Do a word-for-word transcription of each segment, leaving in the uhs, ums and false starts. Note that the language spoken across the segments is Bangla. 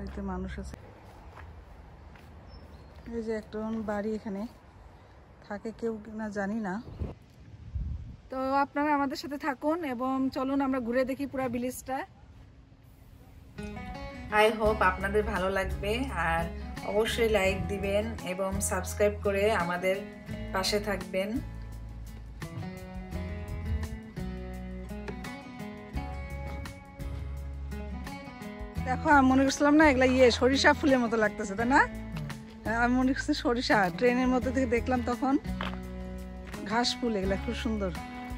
বাড়িতে মানুষ আছে। এই যে একটা বাড়ি, এখানে থাকে কেউ না জানি না। তো আপনারা আমাদের সাথে থাকুন এবং চলুন আমরা ঘুরে দেখি পুরো ভিলেজটা। আই হোপ আপনাদের ভালো লাগবে, আর অবশ্যই লাইক দিবেন এবং সাবস্ক্রাইব করে আমাদের পাশে থাকবেন। দেখো আমি মনে করছিলাম না এগুলা ইয়ে সরিষা ফুলের মতো লাগতেছে, তাই না? আমি মনে করছি সরিষা, ট্রেনের মধ্যে থেকে দেখলাম তখন ঘাস ফুল, এগুলা খুব সুন্দর।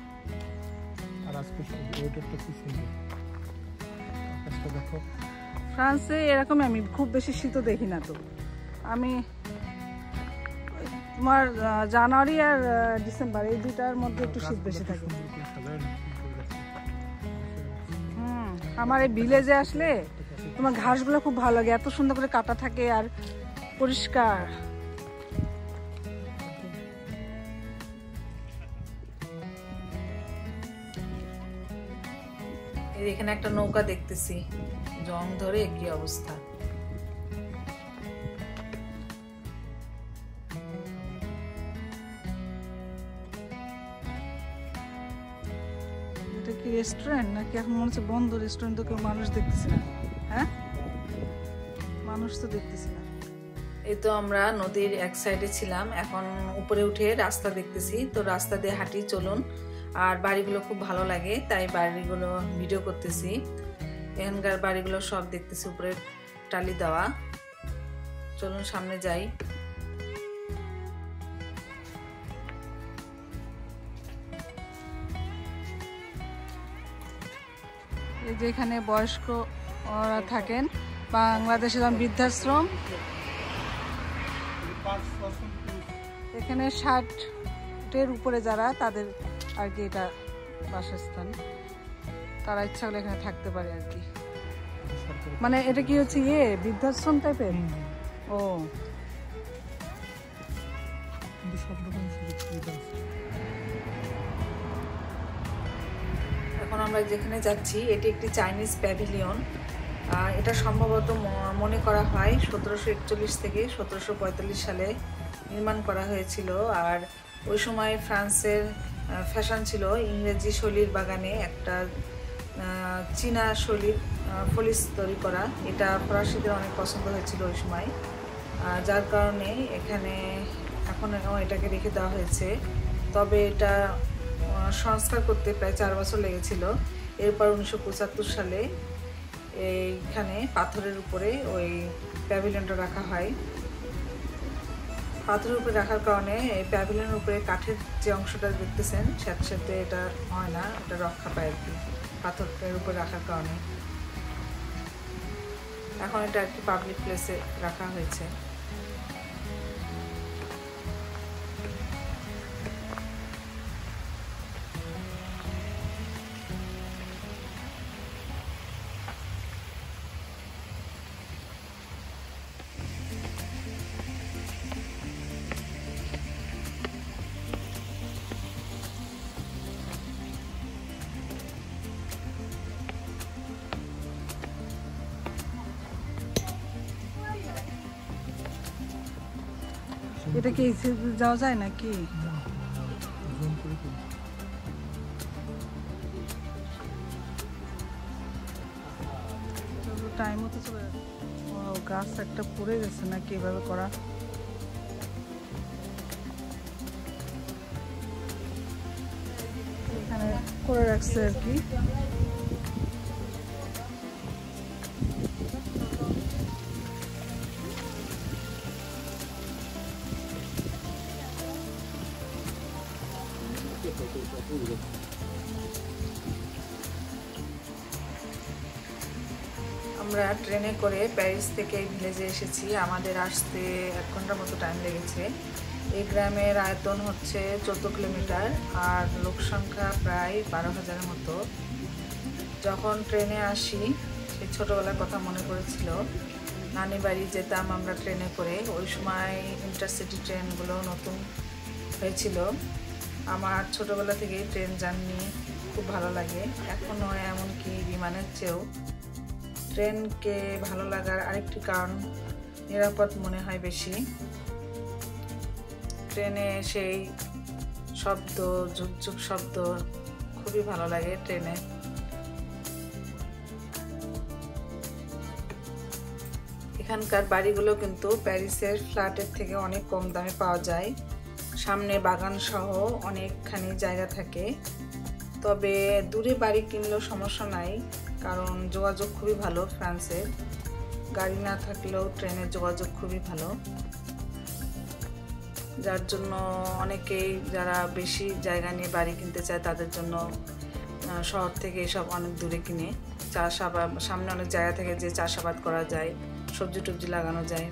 ফ্রান্সে এরকম আমি খুব বেশি শীতও দেখি না। তো আমি তোমার জানুয়ারি আর ডিসেম্বর এই দুটার মধ্যে একটু শীত বেশি থাকে। হুম, আমার এই ভিলেজে আসলে তোমার ঘাসগুলো খুব ভালো লাগে, এত সুন্দর করে কাটা থাকে আর পরিষ্কার। এখানে একটা নৌকা দেখতেছি, জং ধরে কি অবস্থা। এটা কি রেস্টুরেন্ট নাকি? এখন মনে হচ্ছে বন্ধ রেস্টুরেন্ট, তো কেউ মানুষ দেখতেছি না। হ্যাঁ, মানুষ তো দেখতেছি না। এই তো আমরা নদীর এক সাইডে ছিলাম, এখন উপরে উঠে রাস্তা দেখতেছি। তো রাস্তা দিয়ে হাঁটি, চলুন। আর বাড়িগুলো খুব ভালো লাগে, তাই বাড়িগুলো ভিডিও করতেছি। এখানকার বাড়িগুলো সব দেখতেছি, উপরে টালি দেওয়া। চলুন সামনে যাই। এই যে এখানে বয়স্ক ওরা থাকেন, বাংলাদেশে যেমন বৃদ্ধাশ্রম, এখানে ষাটের উপরে যারা, তাদের আর কি এটা বাসস্থান। তারা ইচ্ছা হলে এখানে থাকতে পারে আর কি। মানে এটা কি হচ্ছে ইয়ে বৃদ্ধাশ্রম টাইপের? ও, এখন আমরা যেখানে যাচ্ছি এটি একটি চাইনিজ প্যাভিলিয়ন। এটা সম্ভবত মনে করা হয় সতেরোশো একচল্লিশ থেকে সতেরোশো পঁয়তাল্লিশ সালে নির্মাণ করা হয়েছিল। আর ওই সময় ফ্রান্সের ফ্যাশন ছিল ইংরেজি শৈলীর বাগানে একটা চীনা শৈলীর ফলিস তৈরি করা। এটা ফরাসিদের অনেক পছন্দ হয়েছিল ওই সময়, যার কারণে এখানে এখন এটাকে রেখে দেওয়া হয়েছে। তবে এটা সংস্কার করতে প্রায় চার বছর লেগেছিল। এরপর উনিশশো পঁচাত্তর সালে এইখানে পাথরের উপরে ওই প্যাভিলিয়নটা রাখা হয়। পাথরের উপরে রাখার কারণে এই প্যাভিলিয়নের উপরে কাঠের যে অংশটা দেখতেছেন সাথে সাথে এটা হয় না, এটা রক্ষা পায় আর কি পাথরের উপরে রাখার কারণে। এখন এটা আর কি পাবলিক প্লেসে রাখা হয়েছে। এটা কি যাওয়া যায় নাকি? টাইম মতো চলে যাচ্ছে। গাছ একটা পড়ে গেছে নাকি এভাবে করা? এখানে করে রাখছে আর কি। আমরা ট্রেনে করে প্যারিস থেকে ভিলেজে এসেছি। আমাদের আসতে এক ঘন্টার মতো টাইম লেগেছে। এই গ্রামের আয়তন হচ্ছে চোদ্দ কিলোমিটার আর লোক সংখ্যা প্রায় বারো হাজারের মতো। যখন ট্রেনে আসি সেই ছোটোবেলার কথা মনে পড়েছিল। নানি বাড়ি যেতাম আমরা ট্রেনে করে, ওই সময় ইন্টারসিটি ট্রেনগুলো নতুন হয়েছিল। আমার ছোটোবেলা থেকে ট্রেন জার্নি খুব ভালো লাগে, এখনও এমনকি বিমানের চেয়েও ট্রেনকে ভালো লাগার আরেকটি কারণ নিরাপদ মনে হয় বেশি। ট্রেনে সেই শব্দ, ঝুকঝুক শব্দ খুবই ভালো লাগে ট্রেনে। এখানকার বাড়িগুলো কিন্তু প্যারিসের ফ্ল্যাটের থেকে অনেক কম দামে পাওয়া যায়। সামনে বাগান সহ অনেকখানি জায়গা থাকে। তবে দূরে বাড়ি কিনলেও সমস্যা নাই, কারণ যোগাযোগ খুবই ভালো। ফ্রান্সের গাড়ি না থাকলেও ট্রেনের যোগাযোগ খুবই ভালো, যার জন্য অনেকেই যারা বেশি জায়গা নিয়ে বাড়ি কিনতে চায় তাদের জন্য শহর থেকে এসব অনেক দূরে কিনে চাষাবাদ, সামনে অনেক জায়গা থেকে যে চাষাবাদ করা যায়, সবজি টবজি লাগানো যায়।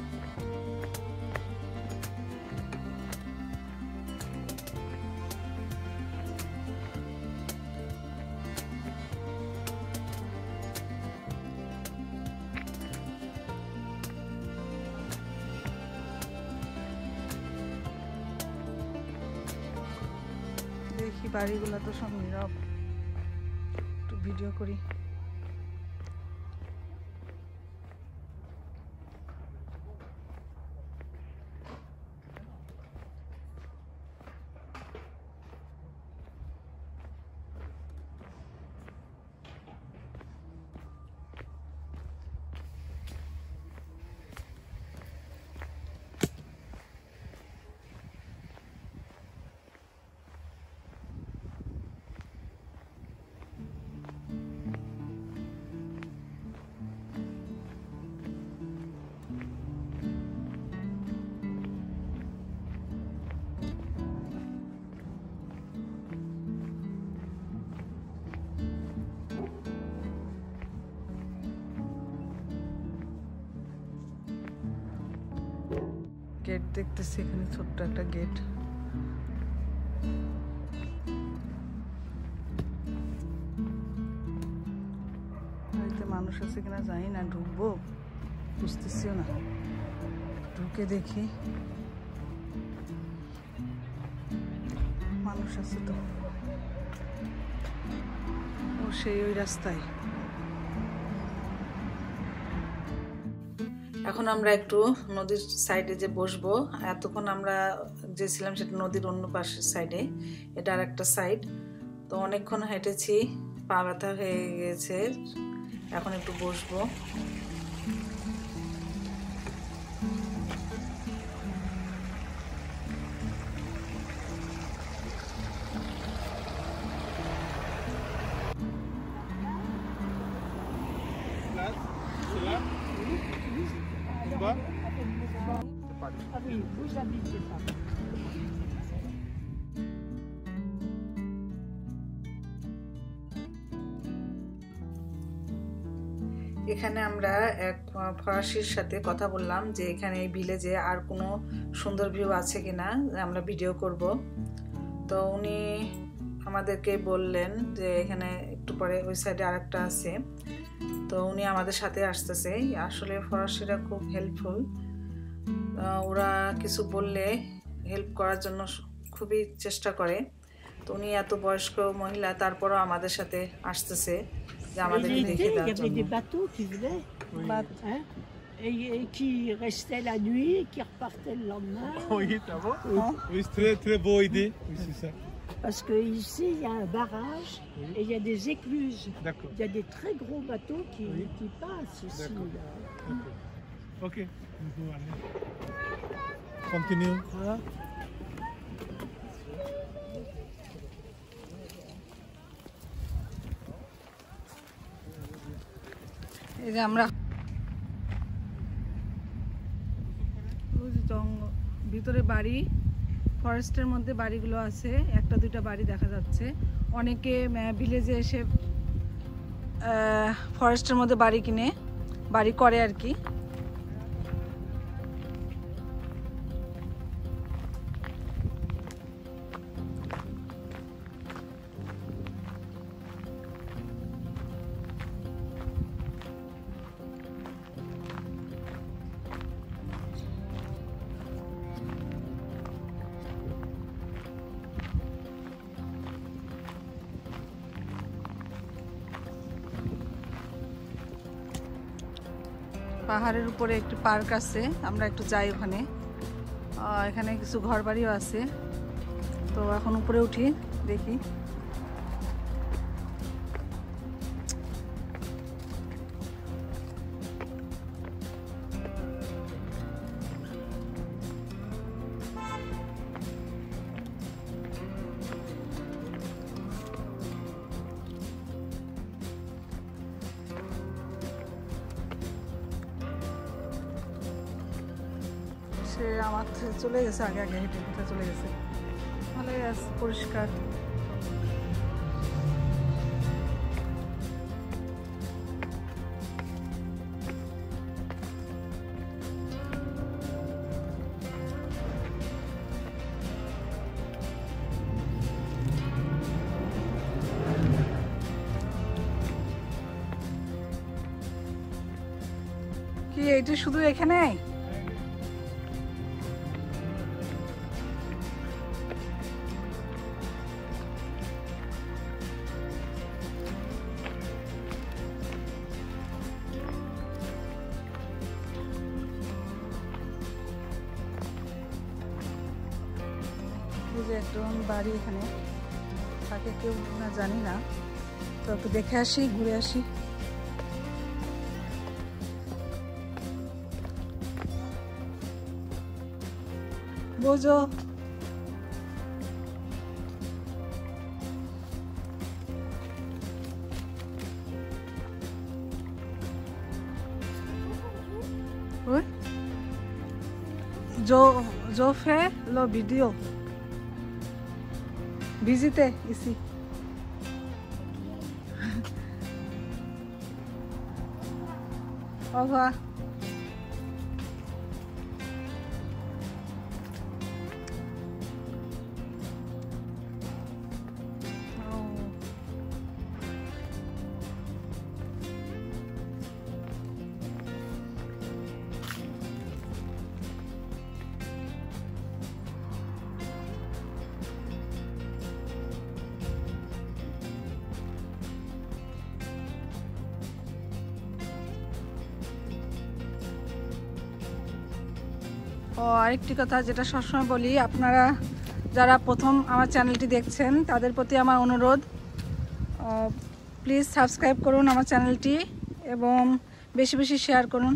দেখি বাড়িগুলো তো সব নীরব, একটু ভিডিও করি। গেট দেখতেছি, এখানে ছোট্ট একটা গেট। বাড়িতে মানুষ আছে কিনা জানি না, ঢুকবো বুঝতেছিও না। ঢুকে দেখি মানুষ আছে তো। ও সেই ওই রাস্তায়। এখন আমরা একটু নদীর সাইডে যে বসবো। এতক্ষণ আমরা যে ছিলাম সেটা নদীর অন্য পাশের সাইডে, এটা আর একটা সাইড। তো অনেকক্ষণ হেঁটেছি, পা ব্যথা হয়ে গেছে, এখন একটু বসবো। এখানে আমরা এক ফরাসির সাথে কথা বললাম যে এখানে এই ভিলেজে আর কোনো সুন্দর ভিউ আছে কিনা, আমরা ভিডিও করব। তো উনি আমাদেরকে বললেন যে এখানে একটু পরে ওই সাইডে আরেকটা আছে। তো উনি আমাদের সাথে আসতেছে। আসলে ফরাসিরা খুব হেল্পফুল, ওরা কিছু বললে হেল্প করার জন্য খুবই চেষ্টা করে। তো উনি এত বয়স্ক মহিলা, তারপরও আমাদের সাথে আসতেছে যে আমাদেরকে দেখে দেওয়ার জন্য। Il y avait des bateaux qui venaient, hein, et, et qui restaient la nuit, et qui repartaient le lendemain. Oui, ça va. Oui, oui c'est très, très beau idée. Oui, c'est ça. Parce qu'ici, il y a un barrage, oui, et il y a des écluses. D'accord. Il y a des très gros bateaux qui, oui, qui passent ici. D'accord. Ok. Continue. Voilà. এই যে আমরা জঙ্গল ভিতরে বাড়ি, ফরেস্টের মধ্যে বাড়িগুলো আছে, একটা দুইটা বাড়ি দেখা যাচ্ছে। অনেকে ভিলেজে এসে ফরেস্টের মধ্যে বাড়ি কিনে বাড়ি করে আর কি। পাহাড়ের উপরে একটি পার্ক আছে, আমরা একটু যাই ওখানে। এখানে কিছু ঘর বাড়িও আছে, তো এখন উপরে উঠি দেখি। সে আমার চলে গেছে, আগে আগে হেঁটে কোথায় চলে গেছে। ভালোই আছে, পরিষ্কার। কি এইটা শুধু এখানে? যে একদম বাড়ি এখানে থাকে কেউ না জানি না, তো একটু দেখে আসি, ঘুরে আসি। বোঝো जो जो fait le vidéo visitez ici. Au revoir. ও আরেকটি কথা যেটা সবসময় বলি, আপনারা যারা প্রথম আমার চ্যানেলটি দেখছেন তাদের প্রতি আমার অনুরোধ, প্লিজ সাবস্ক্রাইব করুন আমার চ্যানেলটি এবং বেশি বেশি শেয়ার করুন।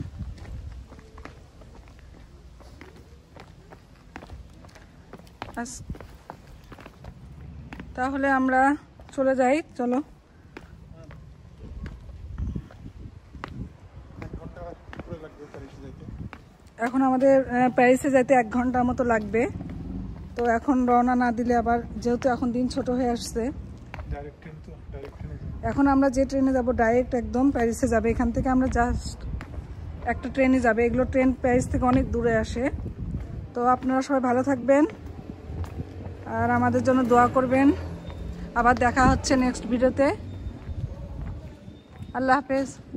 তাহলে আমরা চলে যাই, চলো। এখন আমাদের প্যারিসে যেতে এক ঘন্টার মতো লাগবে, তো এখন রওনা না দিলে আবার, যেহেতু এখন দিন ছোট হয়ে আসছে, এখন আমরা যে ট্রেনে যাব ডাইরেক্ট একদম প্যারিসে যাবে। এখান থেকে আমরা জাস্ট একটা ট্রেনে যাবে, এগুলো ট্রেন প্যারিস থেকে অনেক দূরে আসে। তো আপনারা সবাই ভালো থাকবেন আর আমাদের জন্য দোয়া করবেন। আবার দেখা হচ্ছে নেক্সট ভিডিওতে। আল্লাহ হাফেজ।